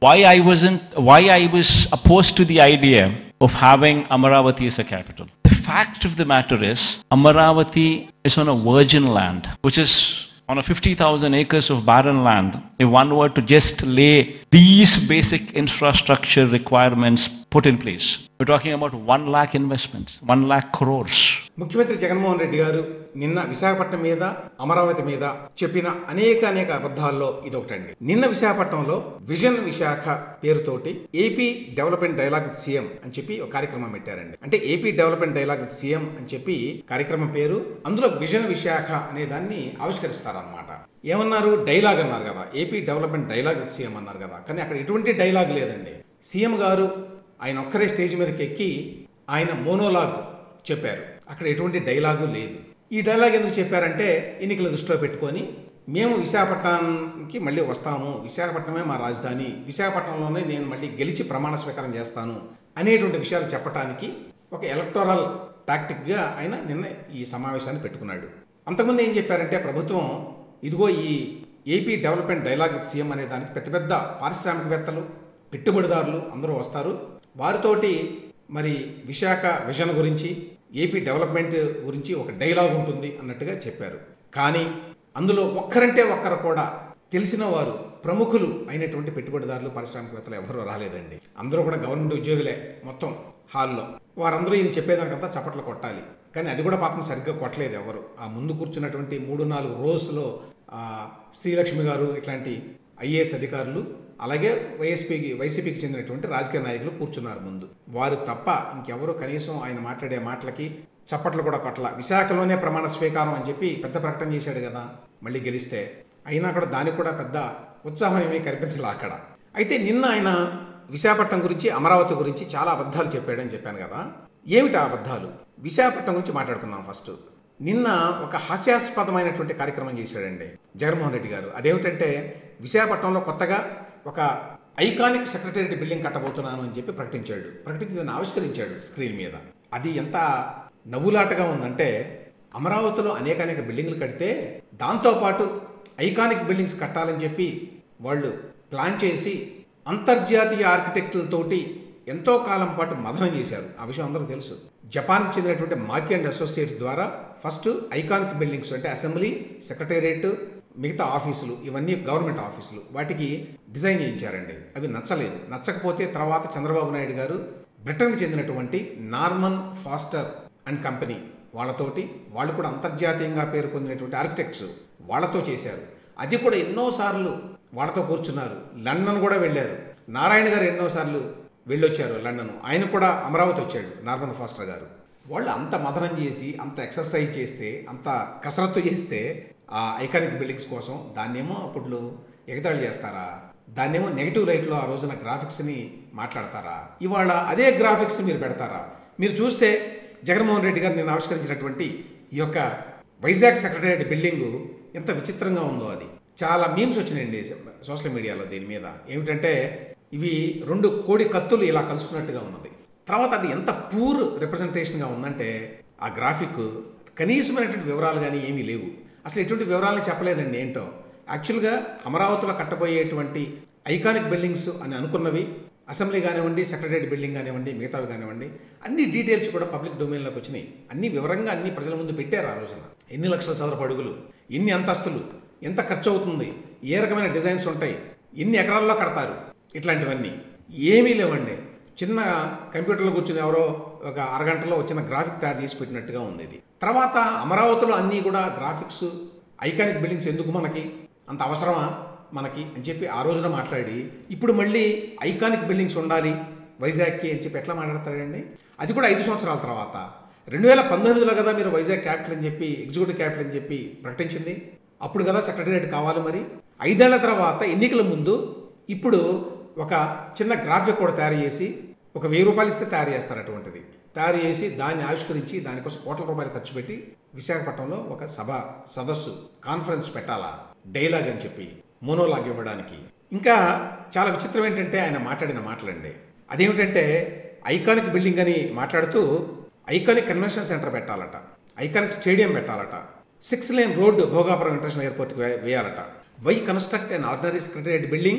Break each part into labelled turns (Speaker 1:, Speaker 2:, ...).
Speaker 1: why I was opposed to the idea of having Amaravati as a capital. The fact of the matter is, Amaravati is on a virgin land, which is on a 50,000 acres of barren land. If one were to just lay these basic infrastructure requirements put in place, we're talking about 1 lakh investments, 1 lakh crores.
Speaker 2: ముఖ్యమంత్రి జగన్మోహన్ రెడ్డి గారు నిన్న విశాఖపట్నం మీద అమరావతి మీద చెప్పిన అనేక అబద్ధాల్లో ఇదొకటండి. నిన్న విశాఖపట్నంలో vision Visakha పేరుతోటి AP development dialogue with CM అని చెప్పి ఒక కార్యక్రమం పెట్టారండి. అంటే AP development dialogue with CM అని చెప్పి కార్యక్రమం పేరు. అందులో విజన్ విశాఖ అనే దాన్ని ఆవిష్కరిస్తారనమాట. ఏమన్నారు? డైలాగ్ అన్నారు కదా, AP development dialogue with CM అన్నారు కదా, కానీ అక్కడ ఎటువంటి డైలాగ్ లేదండి. సీఎం గారు ఆయన ఒక్కరే స్టేజ్ మీదకి ఎక్కి ఆయన మోనోలాగ్ చెప్పారు. అక్కడ ఎటువంటి డైలాగు లేదు. ఈ డైలాగ్ ఎందుకు చెప్పారంటే, ఎన్నికల దృష్టిలో పెట్టుకొని మేము విశాఖపట్నానికి మళ్ళీ వస్తాము, విశాఖపట్నమే మా రాజధాని, విశాఖపట్నంలోనే నేను మళ్ళీ గెలిచి ప్రమాణ స్వీకారం చేస్తాను అనేటువంటి విషయాలు చెప్పడానికి ఒక ఎలక్టోరల్ టాక్టిక్గా ఆయన నిన్న ఈ సమావేశాన్ని పెట్టుకున్నాడు. అంతకుముందు ఏం చెప్పారంటే, ప్రభుత్వం ఇదిగో ఈ AP development dialogue with CM అనే దానికి పెద్ద పారిశ్రామికవేత్తలు, పెట్టుబడిదారులు అందరూ వస్తారు, వారితోటి మరి విశాఖ విజన్ గురించి, ఏపీ డెవలప్మెంట్ గురించి ఒక డైలాగ్ ఉంటుంది అన్నట్టుగా చెప్పారు. కానీ అందులో ఒక్కరంటే ఒక్కరు కూడా తెలిసిన వారు, ప్రముఖులు అయినటువంటి పెట్టుబడిదారులు, పారిశ్రామికవేత్తలు ఎవరూ రాలేదండి. అందరూ కూడా గవర్నమెంట్ ఉద్యోగులే మొత్తం హాల్లో. వారందరూ ఈయన చెప్పేదానికంతా చప్పట్లు కొట్టాలి, కానీ అది కూడా పాపం సరిగ్గా కొట్టలేదు ఎవరు. ఆ ముందు కూర్చున్నటువంటి 3-4 రోస్లో శ్రీలక్ష్మి గారు ఇట్లాంటి ఐఏఎస్ అధికారులు, అలాగే వైసీపీకి చెందినటువంటి రాజకీయ నాయకులు కూర్చున్నారు ముందు. వారు తప్ప ఇంకెవరు కనీసం ఆయన మాట్లాడే మాటలకి చప్పట్లు కూడా కొట్టల. విశాఖలోనే ప్రమాణ స్వీకారం అని చెప్పి పెద్ద ప్రకటన చేశాడు కదా మళ్ళీ గెలిస్తే, అయినా కూడా దానికి కూడా పెద్ద ఉత్సాహం ఏమీ కనిపించలే అక్కడ. అయితే నిన్న ఆయన విశాఖపట్నం గురించి, అమరావతి గురించి చాలా అబద్ధాలు చెప్పాడని చెప్పాను కదా. ఏమిటి ఆ అబద్ధాలు? విశాఖపట్నం గురించి మాట్లాడుకుందాం ఫస్ట్. నిన్న ఒక హాస్యాస్పదమైనటువంటి కార్యక్రమం చేశాడండి జగన్మోహన్ రెడ్డి గారు. అదేమిటంటే, విశాఖపట్నంలో కొత్తగా ఒక ఐకానిక్ సెక్రటేరియట్ బిల్డింగ్ కట్టబోతున్నాను అని చెప్పి ప్రకటించి దాన్ని ఆవిష్కరించాడు స్క్రీన్ మీద. అది ఎంత నవ్వులాటగా ఉందంటే, అమరావతిలో అనేక బిల్డింగ్లు కడితే దాంతోపాటు ఐకానిక్ బిల్డింగ్స్ కట్టాలని చెప్పి వాళ్ళు ప్లాన్ చేసి అంతర్జాతీయ ఆర్కిటెక్టులతోటి ఎంతో కాలం పాటు మదనం చేశారు. ఆ విషయం అందరూ తెలుసు. జపాన్కి చెందినటువంటి మాకీ అండ్ అసోసియేట్స్ ద్వారా ఫస్ట్ ఐకానిక్ బిల్డింగ్స్ అంటే అసెంబ్లీ, సెక్రటేరియట్, మిగతా ఆఫీసులు, ఇవన్నీ గవర్నమెంట్ ఆఫీసులు, వాటికి డిజైన్ చేయించారండి. అవి నచ్చలేదు. నచ్చకపోతే తర్వాత చంద్రబాబు నాయుడు గారు బ్రిటన్కి చెందినటువంటి నార్మన్ ఫాస్టర్ అండ్ కంపెనీ వాళ్ళతోటి, వాళ్ళు కూడా అంతర్జాతీయంగా పేరు పొందినటువంటి ఆర్కిటెక్ట్స్, వాళ్ళతో చేశారు. అది కూడా ఎన్నోసార్లు వాళ్ళతో కూర్చున్నారు. లండన్ కూడా వెళ్ళారు. నారాయణ గారు ఎన్నోసార్లు వెళ్ళొచ్చారు లండన్. ఆయన కూడా అమరావతి వచ్చాడు, నార్మన్ ఫాస్టర్ గారు. వాళ్ళు అంత మదనం చేసి, అంత ఎక్సర్సైజ్ చేస్తే, అంత కసరత్తు చేస్తే ఆ ఐకానిక్ బిల్డింగ్స్ కోసం దాన్నేమో అప్పుడు ఎగతాళి చేస్తారా? దాన్నేమో నెగిటివ్ రైట్లో ఆ రోజున గ్రాఫిక్స్ని మాట్లాడతారా? ఇవాళ అదే గ్రాఫిక్స్ని మీరు పెడతారా? మీరు చూస్తే జగన్మోహన్ రెడ్డి గారు నేను ఆవిష్కరించినటువంటి ఈ యొక్క వైజాగ్ సెక్రటేరియట్ బిల్డింగు ఎంత విచిత్రంగా ఉందో. అది చాలా మీమ్స్ వచ్చినాయండి సోషల్ మీడియాలో దీని మీద. ఏమిటంటే, ఇవి 2 కోడి కత్తులు ఇలా కలుసుకున్నట్టుగా ఉన్నది. తర్వాత అది ఎంత పూర్ రిప్రజెంటేషన్గా ఉందంటే, ఆ గ్రాఫిక్ కనీసమైనటువంటి వివరాలు కానీ ఏమీ లేవు. అసలు ఎటువంటి వివరాలను చెప్పలేదండి ఏంటో. యాక్చువల్గా అమరావతిలో కట్టబోయేటువంటి ఐకానిక్ బిల్డింగ్స్ అని అనుకున్నవి, అసెంబ్లీ కానివ్వండి, సెక్రటేరియట్ బిల్డింగ్ కానివ్వండి, మిగతావి కానివ్వండి, అన్ని డీటెయిల్స్ కూడా పబ్లిక్ డొమైన్లోకి వచ్చినాయి. అన్ని వివరంగా అన్ని ప్రజల ముందు పెట్టారు ఆ రోజున. ఎన్ని లక్షల చదరపు అడుగులు, ఎన్ని అంతస్తులు, ఎంత ఖర్చు అవుతుంది, ఏ రకమైన డిజైన్స్ ఉంటాయి, ఎన్ని ఎకరాల్లో కడతారు, ఇట్లాంటివన్నీ ఏమీ లేవండి. చిన్న కంప్యూటర్లో కూర్చుని ఎవరో ఒక అరగంటలో వచ్చిన గ్రాఫిక్ తయారు చేసి పెట్టినట్టుగా ఉంది ఇది. తర్వాత అమరావతిలో అన్నీ కూడా గ్రాఫిక్స్, ఐకానిక్ బిల్డింగ్స్ ఎందుకు మనకి, అంత అవసరమా మనకి అని చెప్పి ఆ రోజున మాట్లాడి, ఇప్పుడు మళ్ళీ ఐకానిక్ బిల్డింగ్స్ ఉండాలి వైజాగ్కి అని చెప్పి ఎట్లా మాట్లాడతాడండి? అది కూడా 5 సంవత్సరాల తర్వాత. 2019లో కదా మీరు వైజాగ్ క్యాపిటల్ అని చెప్పి, ఎగ్జిక్యూటివ్ క్యాపిటల్ అని చెప్పి ప్రకటించింది. అప్పుడు కదా సెక్రటేరియట్ కావాలి. మరి 5 ఏళ్ల తర్వాత ఎన్నికల ముందు ఇప్పుడు ఒక చిన్న గ్రాఫిక్ కూడా తయారు చేసి, ఒక 1000 రూపాయలు ఇస్తే తయారు చేస్తారు. అటువంటిది తయారు చేసి దాన్ని ఆవిష్కరించి దానికోసం కోట్ల రూపాయలు ఖర్చు పెట్టి విశాఖపట్నంలో ఒక సదస్సు కాన్ఫరెన్స్ పెట్టాలా డైలాగ్ అని చెప్పి, మోనోలాగ్ ఇవ్వడానికి. ఇంకా చాలా విచిత్రం ఏంటంటే ఆయన మాట్లాడిన మాటలండి. అదేమిటంటే, ఐకానిక్ బిల్డింగ్ అని మాట్లాడుతూ ఐకానిక్ కన్వెన్షన్ సెంటర్ పెట్టాలట, ఐకానిక్ స్టేడియం పెట్టాలట, 6 లేన్ రోడ్డు భోగాపురం ఇంటర్నేషనల్ ఎయిర్పోర్ట్కి వేయాలట. Why construct an ordinary secretariat building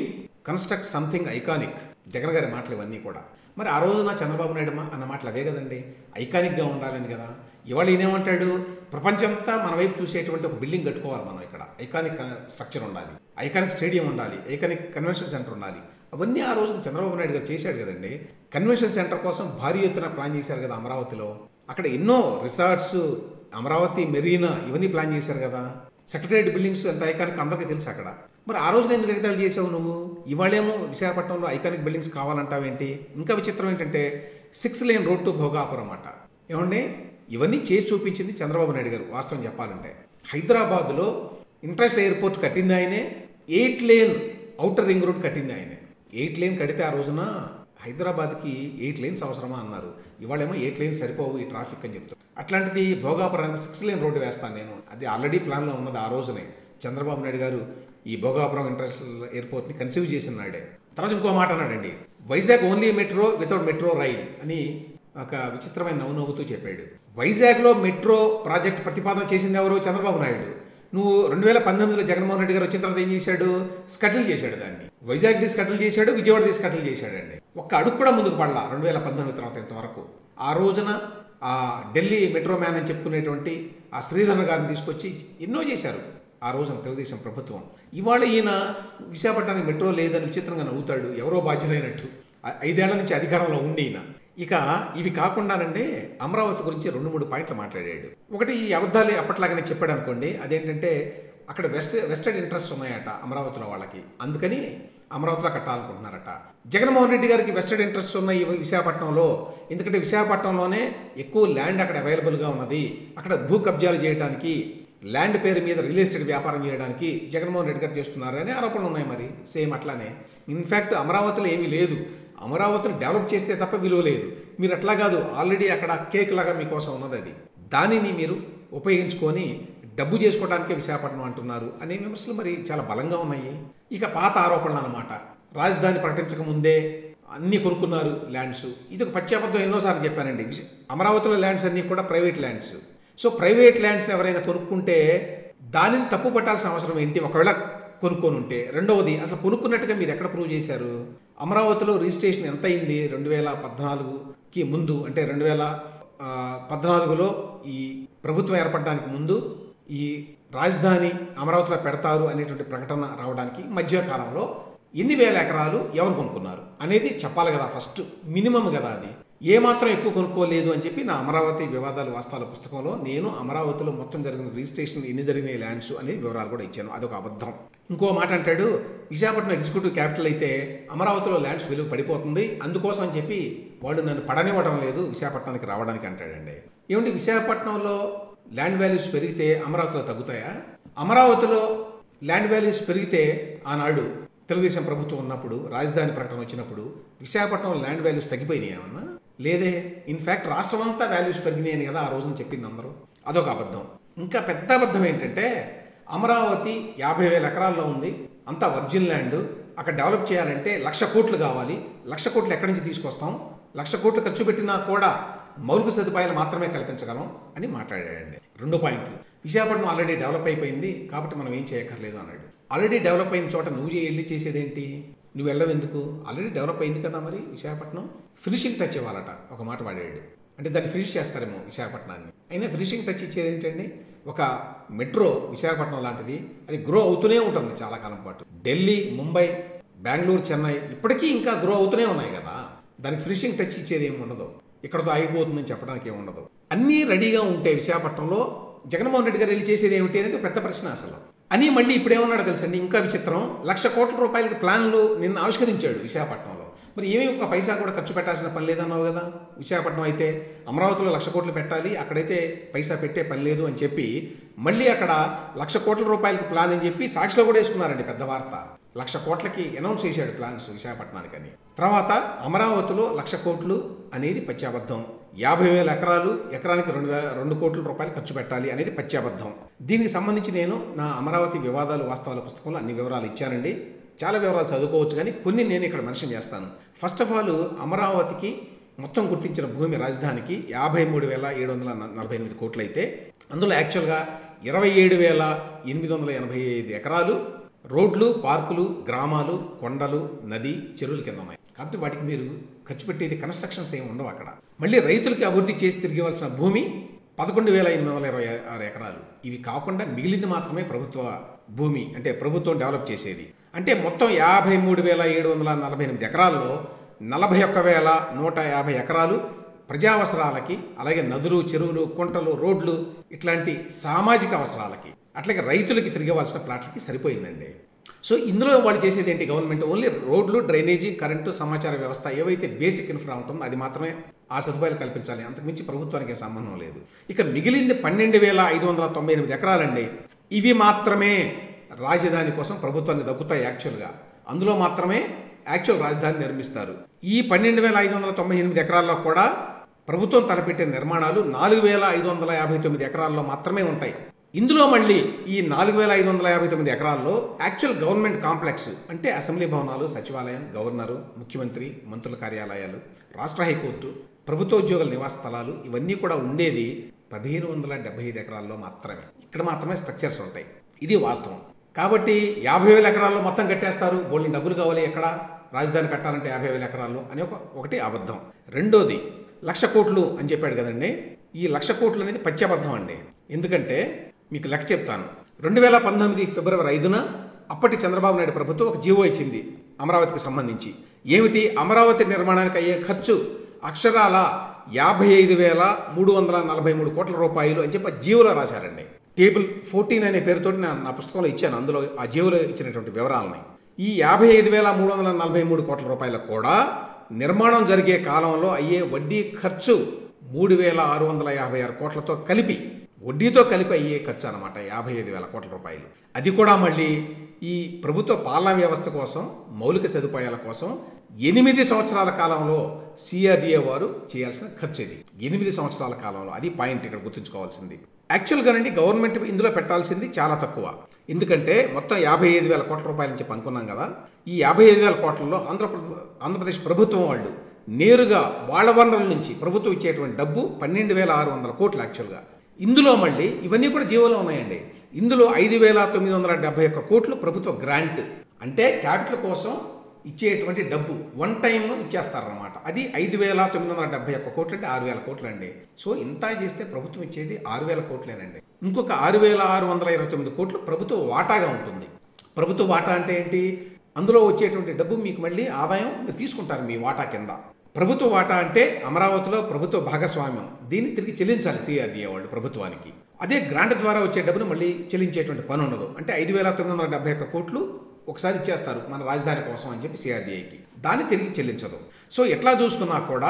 Speaker 2: construct something iconic. Jagan garu మాటలు ఇవన్నీ కూడా. మరి ఆ రోజున చంద్రబాబు నాయుడు అన్న మాటలు అవే కదండి, ఐకానిక్గా ఉండాలని కదా. ఇవాళ ఈయనేమంటాడు, ప్రపంచంతా మన వైపు చూసేటువంటి ఒక బిల్డింగ్ కట్టుకోవాలి మనం, ఇక్కడ ఐకానిక్ స్ట్రక్చర్ ఉండాలి, ఐకానిక్ స్టేడియం ఉండాలి, ఐకానిక్ కన్వెన్షన్ సెంటర్ ఉండాలి. అవన్నీ ఆ రోజున చంద్రబాబు నాయుడు గారు చేశాడు కదండి. కన్వెన్షన్ సెంటర్ కోసం భారీ ఎత్తున ప్లాన్ చేశారు కదా అమరావతిలో. అక్కడ ఎన్నో రిసార్ట్స్, అమరావతి మెరీనా ఇవన్నీ ప్లాన్ చేశారు కదా. సెక్రటరియట్ బిల్డింగ్స్ ఎంత ఐకానిక్ అందరికీ తెలుసు అక్కడ. మరి ఆ రోజున ఎందుకు ఎగతాళి చేసావు నువ్వు? ఇవాళేమో విశాఖపట్నంలో ఐకానిక్ బిల్డింగ్స్ కావాలంటావేంటి? ఇంకా విచిత్రం ఏంటంటే 6 లేన్ రోడ్ టు భోగాపురం అన్నమాట. ఏమండి, ఇవన్నీ చేసి చూపించింది చంద్రబాబు నాయుడు గారు. వాస్తవం చెప్పాలంటే హైదరాబాద్లో ఇంటర్నేషనల్ ఎయిర్పోర్ట్ కట్టింది ఆయనే, 8 లేన్ ఔటర్ రింగ్ రోడ్ కట్టింది ఆయనే. 8 లేన్ కడితే ఆ రోజున హైదరాబాద్కి 8 లేన్స్ అవసరమా అన్నారు. ఇవాళేమో 8 లేన్స్ సరిపోవు ఈ ట్రాఫిక్ అని చెప్తారు. అట్లాంటిది భోగాపురానికి 6 లేన్ రోడ్డు వేస్తాను నేను, అది ఆల్రెడీ ప్లాన్లో ఉన్నది ఆ రోజునే. చంద్రబాబు నాయుడు గారు ఈ భోగాపురం ఇంటర్నేషనల్ ఎయిర్పోర్ట్ని కన్సీవ్ చేసిన నాడే. తర్వాత ఇంకో మాట అన్నాడండి, Vizag only metro without metro rail అని ఒక విచిత్రమైన నవ్వుతూ చెప్పాడు. వైజాగ్లో మెట్రో ప్రాజెక్ట్ ప్రతిపాదన చేసింది ఎవరు? చంద్రబాబు నాయుడు. నువ్వు 2019లో జగన్మోహన్ రెడ్డి గారు వచ్చిన తర్వాత ఏం చేశాడు? స్కటిల్ చేశాడు దాన్ని. వైజాగ్ది స్కటిల్ చేశాడు, విజయవాడది స్కటిల్ చేశాడండి. ఒక్క అడుగు కూడా ముందుకు పడలా 2019 తర్వాత ఇంతవరకు. ఆ రోజున ఆ ఢిల్లీ మెట్రో మ్యాన్ అని చెప్పుకునేటువంటి ఆ శ్రీధర్ గారిని తీసుకొచ్చి ఎన్నో చేశారు ఆ రోజున తెలుగుదేశం ప్రభుత్వం. ఇవాళ ఈయన విశాఖపట్నానికి మెట్రో లేదని విచిత్రంగా నవ్వుతాడు, ఎవరో బాధ్యులైనట్టు. 5 ఏళ్ల నుంచి అధికారంలో ఉండి ఈయన. ఇక ఇవి కాకుండానండి అమరావతి గురించి 2-3 పాయింట్లు మాట్లాడాడు. ఒకటి, ఈ అబద్ధాలు అప్పట్లాగానే చెప్పాడు అనుకోండి. అదేంటంటే అక్కడ వెస్టెడ్ ఇంట్రెస్ట్ ఉన్నాయట అమరావతిలో వాళ్ళకి, అందుకని అమరావతిలో కట్టాలనుకుంటున్నారట. జగన్మోహన్ రెడ్డి గారికి వెస్టెడ్ ఇంట్రెస్ట్ ఉన్నాయి విశాఖపట్నంలో, ఎందుకంటే విశాఖపట్నంలోనే ఎక్కువ ల్యాండ్ అక్కడ అవైలబుల్గా ఉన్నది. అక్కడ భూ కబ్జాలు చేయడానికి, ల్యాండ్ పేరు మీద రియల్ ఎస్టేట్ వ్యాపారం చేయడానికి జగన్మోహన్ రెడ్డి గారు చేస్తున్నారని ఆరోపణలు ఉన్నాయి. మరి సేమ్ అట్లానే ఇన్ఫ్యాక్ట్ అమరావతిలో ఏమీ లేదు, అమరావతిని డెవలప్ చేస్తే తప్ప విలువ లేదు. మీరు అట్లా కాదు, ఆల్రెడీ అక్కడ కేక్ లాగా మీకోసం ఉన్నది, అది దానిని మీరు ఉపయోగించుకొని డబ్బు చేసుకోవడానికే విశాఖపట్నం అంటున్నారు అనే విమర్శలు మరి చాలా బలంగా ఉన్నాయి. ఇక పాత ఆరోపణలు అన్నమాట, రాజధాని ప్రకటించక ముందే అన్నీ కొనుక్కున్నారు ల్యాండ్స్. ఇది ఒక పచ్చాబద్ధం, ఎన్నోసార్లు చెప్పానండి. అమరావతిలో ల్యాండ్స్ అన్నీ కూడా private lands. So private lands ఎవరైనా కొనుక్కుంటే దానిని తప్పు పట్టాల్సిన అవసరం ఏంటి, ఒకవేళ కొనుక్కొని ఉంటే? రెండవది, అసలు కొనుక్కున్నట్టుగా మీరు ఎక్కడ ప్రూవ్ చేశారు? అమరావతిలో రిజిస్ట్రేషన్ ఎంత అయింది 2014కి ముందు? అంటే 2014లో ఈ ప్రభుత్వం ఏర్పడడానికి ముందు ఈ రాజధాని అమరావతిలో పెడతారు అనేటువంటి ప్రకటన రావడానికి మధ్యకాలంలో ఎన్ని వేల ఎకరాలు ఎవరు కొనుక్కున్నారు అనేది చెప్పాలి కదా, ఫస్ట్ మినిమం కదా. అది ఏమాత్రం ఎక్కువ కొనుక్కోలేదు అని చెప్పి నా అమరావతి వివాదాలు వాస్తవాల పుస్తకంలో నేను అమరావతిలో మొత్తం జరిగిన రిజిస్ట్రేషన్, ఎన్ని జరిగిన ల్యాండ్స్ అనే వివరాలు కూడా ఇచ్చాను. అదొక అబద్ధం. ఇంకో మాట అంటాడు, విశాఖపట్నం ఎగ్జిక్యూటివ్ క్యాపిటల్ అయితే అమరావతిలో ల్యాండ్స్ విలువ పడిపోతుంది, అందుకోసం అని చెప్పి వాళ్ళు నన్ను పడనివ్వడం లేదు విశాఖపట్నానికి రావడానికి అంటాడండి. ఏమంటే విశాఖపట్నంలో ల్యాండ్ వాల్యూస్ పెరిగితే అమరావతిలో తగ్గుతాయా? అమరావతిలో ల్యాండ్ వాల్యూస్ పెరిగితే ఆనాడు తెలుగుదేశం ప్రభుత్వం ఉన్నప్పుడు రాజధాని ప్రకటన వచ్చినప్పుడు విశాఖపట్నంలో ల్యాండ్ వాల్యూస్ తగ్గిపోయినాయి ఏమన్నా? లేదే. ఇన్ఫ్యాక్ట్ రాష్ట్రం అంతా వాల్యూస్ పెరిగినాయని కదా ఆ రోజున చెప్పింది అందరూ. అదొక అబద్ధం. ఇంకా పెద్ద అబద్ధం ఏంటంటే అమరావతి 50,000 ఎకరాల్లో ఉంది, అంతా వర్జిన్ ల్యాండ్. అక్కడ డెవలప్ చేయాలంటే 1,00,000 కోట్లు కావాలి. 1,00,000 కోట్లు ఎక్కడి నుంచి తీసుకొస్తాం? 1,00,000 కోట్లు ఖర్చు పెట్టినా కూడా మౌలిక సదుపాయాలు మాత్రమే కల్పించగలం అని మాట్లాడాడండి. 2 పాయింట్లు. విశాఖపట్నం ఆల్రెడీ డెవలప్ అయిపోయింది కాబట్టి మనం ఏం చేయక్కర్లేదు అన్నాడు. ఆల్రెడీ డెవలప్ అయిన చోట నువ్వు వెళ్ళి చేసేదేంటి? నువ్వు వెళ్ళడం ఎందుకు? ఆల్రెడీ డెవలప్ అయింది కదా మరి విశాఖపట్నం. ఫినిషింగ్ టచ్ ఇవ్వాలట ఒక మాట వాడాడు. అంటే దాన్ని ఫినిష్ చేస్తారేమో విశాఖపట్నాన్ని. అయినా ఫినిషింగ్ టచ్ ఇచ్చేది ఏంటండి? ఒక మెట్రో విశాఖపట్నం లాంటిది, అది గ్రో అవుతూనే ఉంటుంది చాలా కాలం పాటు. ఢిల్లీ, ముంబై, బెంగళూరు, చెన్నై ఇప్పటికీ ఇంకా గ్రో అవుతూనే ఉన్నాయి కదా. దానికి ఫినిషింగ్ టచ్ ఇచ్చేది ఏమి ఉండదు, ఇక్కడతో ఆగిపోతుందని చెప్పడానికి ఏమి ఉండదు. అన్నీ రెడీగా ఉంటే విశాఖపట్నంలో జగన్మోహన్ రెడ్డి గారు వెళ్ళి చేసేది ఏమిటి అనేది పెద్ద ప్రశ్న అసలు. అని మళ్ళీ ఇప్పుడు ఏమన్నాడో తెలుసండి, ఇంకా విచిత్రం. 1,00,000 కోట్ల రూపాయలకి ప్లాన్లు నిన్న ఆవిష్కరించాడు విశాఖపట్నంలో. మరి ఏమీ ఒక్క పైసా కూడా ఖర్చు పెట్టాల్సిన పని లేదన్నావు కదా. విశాఖపట్నం అయితే అమరావతిలో 1,00,000 కోట్లు పెట్టాలి, అక్కడైతే పైసా పెట్టే పని లేదు అని చెప్పి మళ్ళీ అక్కడ 1,00,000 కోట్ల రూపాయలకి ప్లాన్ అని చెప్పి సాక్షిలో కూడా వేసుకున్నారండి పెద్ద వార్త. 1,00,000 కోట్లకి అనౌన్స్ చేశాడు ప్లాన్స్ విశాఖపట్నానికి అని. తర్వాత అమరావతిలో 1,00,000 కోట్లు అనేది పచ్చాబద్ధం. 50,000 ఎకరాలు, ఎకరానికి 2 కోట్ల రూపాయలు ఖర్చు పెట్టాలి అనేది పచ్చాబద్ధం. దీనికి సంబంధించి నేను నా అమరావతి వివాదాలు వాస్తవాల పుస్తకంలో అన్ని వివరాలు ఇచ్చానండి. చాలా వివరాలు చదువుకోవచ్చు, కానీ కొన్ని నేను ఇక్కడ మెన్షన్ చేస్తాను. ఫస్ట్ ఆఫ్ ఆల్ అమరావతికి మొత్తం గుర్తించిన భూమి రాజధానికి 53,748 కోట్లు అయితే అందులో యాక్చువల్గా 27,885 ఎకరాలు రోడ్లు, పార్కులు, గ్రామాలు, కొండలు, నది, చెరువుల కింద ఉన్నాయి. కాబట్టి వాటికి మీరు ఖర్చు పెట్టేది కన్స్ట్రక్షన్స్ ఏమి ఉండవు అక్కడ. మళ్ళీ రైతులకి అభివృద్ధి చేసి తిరిగివలసిన భూమి 11,826 ఎకరాలు. ఇవి కాకుండా మిగిలింది మాత్రమే ప్రభుత్వ భూమి, అంటే ప్రభుత్వం డెవలప్ చేసేది. అంటే మొత్తం 53,748 ఎకరాల్లో 41,150 ఎకరాలు ప్రజావసరాలకి, అలాగే నదులు, చెరువులు, కుంటలు, రోడ్లు ఇట్లాంటి సామాజిక అవసరాలకి, అట్లాగే రైతులకి తిరిగివలసిన ప్లాట్లకి సరిపోయిందండి. సో ఇందులో వాళ్ళు చేసేది ఏంటి? గవర్నమెంట్ ఓన్లీ రోడ్లు, డ్రైనేజీ, కరెంటు, సమాచార వ్యవస్థ ఏవైతే బేసిక్ ఇన్ఫ్రా ఉంటుందో అది మాత్రమే ఆ సదుపాయాలు కల్పించాలి. అంతకుమించి ప్రభుత్వానికి సంబంధం లేదు. ఇక మిగిలింది 12,598 ఎకరాలండి. ఇవి మాత్రమే రాజధాని కోసం ప్రభుత్వానికి దక్కుతాయి యాక్చువల్గా. అందులో మాత్రమే యాక్చువల్ రాజధాని నిర్మిస్తారు. ఈ 12,598 ఎకరాల్లో కూడా ప్రభుత్వం తలపెట్టిన నిర్మాణాలు 4,559 ఎకరాల్లో మాత్రమే ఉంటాయి. ఇందులో మళ్ళీ ఈ 4,559 ఎకరాల్లో యాక్చువల్ గవర్నమెంట్ కాంప్లెక్స్, అంటే అసెంబ్లీ భవనాలు, సచివాలయం, గవర్నరు, ముఖ్యమంత్రి, మంత్రుల కార్యాలయాలు, రాష్ట్ర హైకోర్టు, ప్రభుత్వోద్యోగుల నివాస స్థలాలు ఇవన్నీ కూడా ఉండేది 1,575 ఎకరాల్లో మాత్రమే. ఇక్కడ మాత్రమే స్ట్రక్చర్స్ ఉంటాయి. ఇది వాస్తవం. కాబట్టి 50,000 ఎకరాల్లో మొత్తం కట్టేస్తారు, బోల్ని డబ్బులు కావాలి ఎక్కడ రాజధాని కట్టాలంటే 50,000 ఎకరాల్లో అని ఒకటి అబద్ధం. రెండోది 1,00,000 కోట్లు అని చెప్పాడు కదండి. ఈ 1,00,000 కోట్లు అనేది పచ్చి అబద్ధం అండి. ఎందుకంటే మీకు లెక్క చెప్తాను. 2019 ఫిబ్రవరి 5న అప్పటి చంద్రబాబు నాయుడు ప్రభుత్వం ఒక జీవో ఇచ్చింది అమరావతికి సంబంధించి. ఏమిటి? అమరావతి నిర్మాణానికి అయ్యే ఖర్చు అక్షరాల 55,343 కోట్ల రూపాయలు అని చెప్పి జీవోలో రాశారండి. టేబుల్ 14 అనే పేరుతో నా పుస్తకంలో ఇచ్చాను. అందులో ఆ జీవోలో ఇచ్చినటువంటి వివరాలని. ఈ 55,343 కోట్ల రూపాయలకు కూడా నిర్మాణం జరిగే కాలంలో అయ్యే వడ్డీ ఖర్చు 3,656 కోట్లతో కలిపి, వడ్డీతో కలిపి అయ్యే ఖర్చు అనమాట 55,000 కోట్ల రూపాయలు. అది కూడా మళ్ళీ ఈ ప్రభుత్వ పాలనా వ్యవస్థ కోసం, మౌలిక సదుపాయాల కోసం 8 సంవత్సరాల కాలంలో సిఆర్డీఏ వారు చేయాల్సిన ఖర్చు ఇది. 8 సంవత్సరాల కాలంలో. అది పాయింట్ ఇక్కడ గుర్తుంచుకోవాల్సింది. యాక్చువల్గానండి గవర్నమెంట్ ఇందులో పెట్టాల్సింది చాలా తక్కువ. ఎందుకంటే మొత్తం 55,000 కోట్ల రూపాయల నుంచి అనుకున్నాం కదా. ఈ 55,000 కోట్లలో ఆంధ్రప్రదేశ్ ప్రభుత్వం వాళ్ళు నేరుగా వాళ్ళ వనరుల నుంచి ప్రభుత్వం ఇచ్చేటువంటి డబ్బు 12,600 కోట్లు యాక్చువల్గా. ఇందులో మళ్ళీ ఇవన్నీ కూడా జీవోలో ఉన్నాయండి. ఇందులో 5,971 కోట్లు ప్రభుత్వ గ్రాంట్, అంటే క్యాపిటల్ కోసం ఇచ్చేటువంటి డబ్బు వన్ టైమ్ ఇచ్చేస్తారనమాట. అది 5,971 కోట్లు అంటే 6,000 కోట్లు అండి. సో ఇంత చేస్తే ప్రభుత్వం ఇచ్చేది 6,000 కోట్లేనండి. ఇంకొక 6,629 కోట్లు ప్రభుత్వ వాటాగా ఉంటుంది. ప్రభుత్వ వాటా అంటే ఏంటి? అందులో వచ్చేటువంటి డబ్బు మీకు మళ్ళీ ఆదాయం మీరు తీసుకుంటారు మీ వాటా కింద. ప్రభుత్వ వాటా అంటే అమరావతిలో ప్రభుత్వ భాగస్వామ్యం. దీన్ని తిరిగి చెల్లించాలి సిఆర్డీఏ వాళ్ళు ప్రభుత్వానికి. అదే గ్రాంట్ ద్వారా వచ్చే డబ్బును మళ్ళీ చెల్లించేటువంటి పని ఉండదు. అంటే 5,971 కోట్లు ఒకసారి ఇచ్చేస్తారు మన రాజధాని కోసం అని చెప్పి సిఆర్డీఏకి. దాన్ని తిరిగి చెల్లించదు. సో ఎట్లా చూసుకున్నా కూడా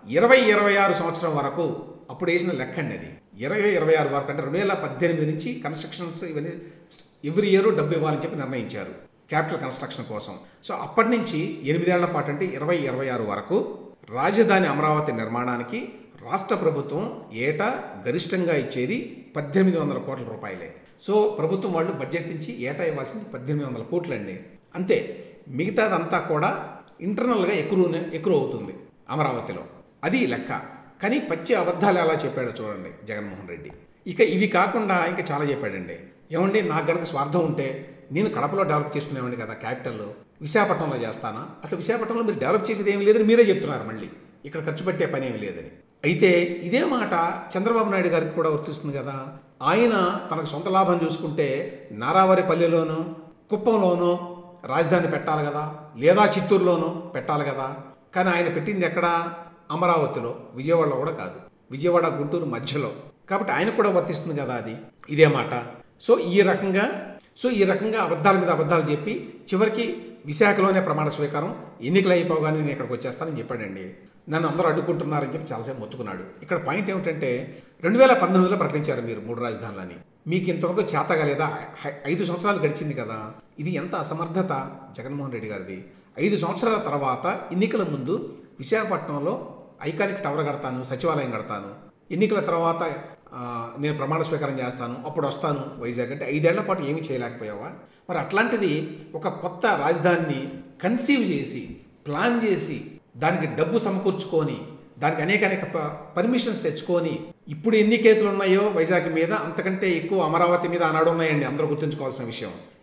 Speaker 2: 2026 సంవత్సరం వరకు అప్పుడు వేసిన లెక్క అండి అది. 2026 వరకు అంటే 2018 నుంచి కన్స్ట్రక్షన్స్ ఇవన్నీ ఎవ్రీ ఇయర్ డబ్బు ఇవ్వాలని చెప్పి నిర్ణయించారు క్యాపిటల్ కన్స్ట్రక్షన్ కోసం. సో అప్పటి నుంచి 8 ఏళ్ల పాటు అంటే 2026 వరకు రాజధాని అమరావతి నిర్మాణానికి రాష్ట్ర ప్రభుత్వం ఏటా గరిష్టంగా ఇచ్చేది 1,800 కోట్ల రూపాయలే. సో ప్రభుత్వం వాళ్ళు బడ్జెట్ నుంచి ఏటా ఇవ్వాల్సింది 1,800 కోట్లు అండి. అంతే. మిగతాదంతా కూడా ఇంటర్నల్గా ఎక్కువ అవుతుంది అమరావతిలో. అది లెక్క. కానీ పచ్చి అబద్ధాలు ఎలా చెప్పాడో చూడండి జగన్మోహన్ రెడ్డి. ఇక ఇవి కాకుండా ఇంకా చాలా చెప్పాడండి. ఏమండి, నాకు కనుక స్వార్థం ఉంటే నేను కడపలో డెవలప్ చేసుకునేవాడిని కదా క్యాపిటల్లో, విశాఖపట్నంలో చేస్తానా? అసలు విశాఖపట్నంలో మీరు డెవలప్ చేసేది ఏమీ లేదని మీరే చెప్తున్నారు. మళ్ళీ ఇక్కడ ఖర్చు పెట్టే పని ఏమీ లేదని. అయితే ఇదే మాట చంద్రబాబు నాయుడు గారికి కూడా వర్తిస్తుంది కదా. ఆయన తనకు సొంత లాభం చూసుకుంటే నారావారిపల్లెలోనో కుప్పంలోనో రాజధాని పెట్టాలి కదా, లేదా చిత్తూరులోనో పెట్టాలి కదా. కానీ ఆయన పెట్టింది ఎక్కడ? అమరావతిలో, విజయవాడలో కూడా కాదు, విజయవాడ గుంటూరు మధ్యలో. కాబట్టి ఆయన కూడా వర్తిస్తుంది కదా అది. ఇదే మాట. సో ఈ రకంగా అబద్ధాల మీద అబద్ధాలు చెప్పి చివరికి విశాఖలోనే ప్రమాణ స్వీకారం, ఎన్నికలు అయిపోగానే నేను ఇక్కడికి వచ్చేస్తానని చెప్పాడండి. నన్ను అందరూ అడ్డుకుంటున్నారని చెప్పి చాలాసేపు మొత్తుకున్నాడు. ఇక్కడ పాయింట్ ఏమిటంటే 2019లో ప్రకటించారు మీరు 3 రాజధానులని. మీకు ఇంతవరకు చేతగా లేదా? 5 సంవత్సరాలు గడిచింది కదా. ఇది ఎంత అసమర్థత జగన్మోహన్ రెడ్డి గారిది. 5 సంవత్సరాల తర్వాత ఎన్నికల ముందు విశాఖపట్నంలో ఐకానిక్ టవర్ కడతాను, సచివాలయం కడతాను, ఎన్నికల తర్వాత నేను ప్రమాణ స్వీకారం చేస్తాను, అప్పుడు వస్తాను వైజాగ్ అంటే 5 ఏళ్ల పాటు ఏమీ చేయలేకపోయావా? మరి అట్లాంటిది ఒక కొత్త రాజధానిని కన్సీవ్ చేసి, ప్లాన్ చేసి, దానికి డబ్బు సమకూర్చుకొని, దానికి అనేక పర్మిషన్స్ తెచ్చుకొని, ఇప్పుడు ఎన్ని కేసులు ఉన్నాయో వైజాగ్ మీద అంతకంటే ఎక్కువ అమరావతి మీద ఆనాడు ఉన్నాయండి. అందరూ గుర్తుంచుకోవాల్సిన విషయం.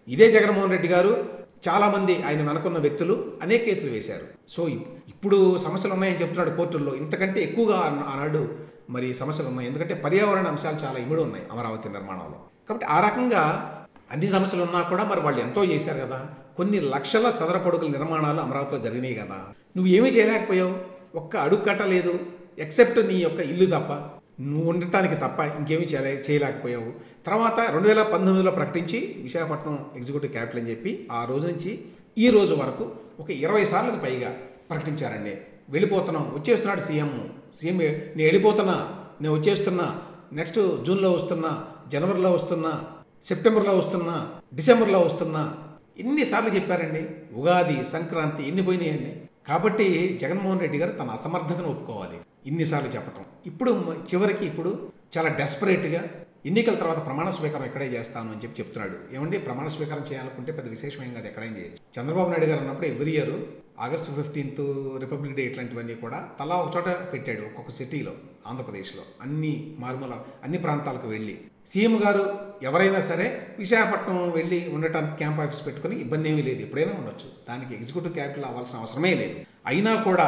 Speaker 2: ఇదే జగన్మోహన్ రెడ్డి గారు చాలామంది ఆయన వెనకున్న వ్యక్తులు అనేక కేసులు వేశారు. సో ఇప్పుడు సమస్యలు ఉన్నాయని చెప్తున్నాడు కోర్టుల్లో. ఇంతకంటే ఎక్కువగా ఆనాడు మరి సమస్యలు ఉన్నాయి. ఎందుకంటే పర్యావరణ అంశాలు చాలా ఇమిడి ఉన్నాయి అమరావతి నిర్మాణంలో. కాబట్టి ఆ రకంగా అన్ని సమస్యలు ఉన్నా కూడా మరి వాళ్ళు ఎంతో చేశారు కదా. కొన్ని లక్షల చదరపడుగుల నిర్మాణాలు అమరావతిలో జరిగినాయి కదా. నువ్వు ఏమీ చేయలేకపోయావు, ఒక్క అడుగు కట్టలేదు, ఎక్సెప్ట్ నీ యొక్క ఇల్లు తప్ప, నువ్వు ఉండటానికి తప్ప ఇంకేమీ చేయలేకపోయావు. తర్వాత 2019లో ప్రకటించి విశాఖపట్నం ఎగ్జిక్యూటివ్ క్యాపిటల్ అని చెప్పి ఆ రోజు నుంచి ఈ రోజు వరకు ఒక 20 సార్లకు పైగా ప్రకటించారండి. వెళ్ళిపోతున్నాం, వచ్చేస్తున్నాడు సీఎం నేను వెళ్ళిపోతున్నా, నేను వచ్చేస్తున్నా, నెక్స్ట్ జూన్లో వస్తున్నా, జనవరిలో వస్తున్నా, సెప్టెంబర్లో వస్తున్నా, డిసెంబర్లో వస్తున్నా, ఎన్నిసార్లు చెప్పారండి. ఉగాది, సంక్రాంతి ఎన్ని పోయినాయండి. కాబట్టి జగన్మోహన్ రెడ్డి గారు తన అసమర్థతను ఒప్పుకోవాలి ఇన్నిసార్లు చెప్పటం. ఇప్పుడు చివరికి చాలా డెస్పరేట్గా ఎన్నికల తర్వాత ప్రమాణ స్వీకారం ఎక్కడే చేస్తాను అని చెప్తున్నాడు. ఏమండి, ప్రమాణ స్వీకారం చేయాలనుకుంటే పెద్ద విశేషమేం కాదు, ఎక్కడైనా చేయొచ్చు. చంద్రబాబు నాయుడు గారు అన్నప్పుడు every year August 15th republic day ఇట్లాంటివన్నీ కూడా తలా ఒక చోట పెట్టాడు. ఒక్కొక్క సిటీలో ఆంధ్రప్రదేశ్లో అన్ని మారుమూల అన్ని ప్రాంతాలకు వెళ్ళి సీఎం గారు ఎవరైనా సరే విశాఖపట్నం వెళ్ళి ఉండటానికి క్యాంప్ ఆఫీస్ పెట్టుకుని ఇబ్బంది ఏమీ లేదు, ఎప్పుడైనా ఉండొచ్చు. దానికి ఎగ్జిక్యూటివ్ క్యాపిటల్ అవ్వాల్సిన అవసరమే లేదు. అయినా కూడా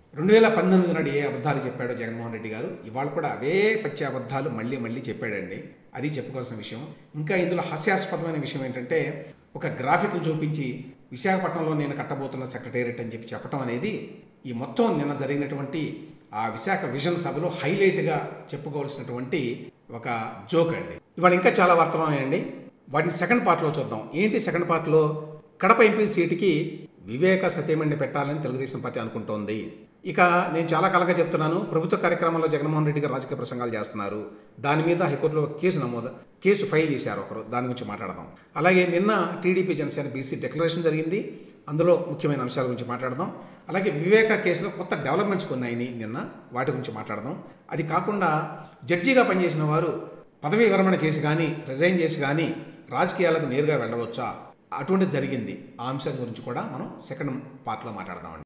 Speaker 2: 2019 నాడు ఏ అబద్ధాలు చెప్పాడో జగన్మోహన్ రెడ్డి గారు ఇవాళ కూడా అవే పచ్చి అబద్ధాలు మళ్ళీ చెప్పాడండి. అది చెప్పుకోవాల్సిన విషయం. ఇంకా ఇందులో హాస్యాస్పదమైన విషయం ఏంటంటే ఒక గ్రాఫిక్ను చూపించి విశాఖపట్నంలో నేను కట్టబోతున్న సెక్రటేరియట్ అని చెప్పడం అనేది ఈ మొత్తం నిన్న జరిగినటువంటి ఆ విశాఖ విజన్ సభలో హైలైట్గా చెప్పుకోవాల్సినటువంటి ఒక జోక్ అండి. ఇవాళ ఇంకా చాలా వార్తలు ఉన్నాయండి, వాటిని సెకండ్ పార్ట్లో చూద్దాం. ఏంటి సెకండ్ పార్ట్లో? కడప ఎంపీ సీటుకి వివేక సత్యమణిని పెట్టాలని తెలుగుదేశం పార్టీ అనుకుంటోంది. ఇక నేను చాలా కాలంగా చెప్తున్నాను, ప్రభుత్వ కార్యక్రమంలో జగన్మోహన్ రెడ్డి గారు రాజకీయ ప్రసంగాలు చేస్తున్నారు. దాని మీద హైకోర్టులో కేసు ఫైల్ చేశారు ఒకరు, దాని గురించి మాట్లాడదాం. అలాగే నిన్న టీడీపీ జనసేన బీసీ డిక్లరేషన్ జరిగింది, అందులో ముఖ్యమైన అంశాల గురించి మాట్లాడదాం. అలాగే వివేక కేసులో కొత్త డెవలప్మెంట్స్ కొన్నాయని నిన్న, వాటి గురించి మాట్లాడదాం. అది కాకుండా జడ్జిగా పనిచేసిన వారు పదవీ విరమణ చేసి కానీ రిజైన్ చేసి కానీ రాజకీయాలకు నేరుగా వెళ్ళవచ్చా, అటువంటిది జరిగింది. ఆ అంశం గురించి కూడా మనం సెకండ్ పార్ట్లో మాట్లాడదామండి.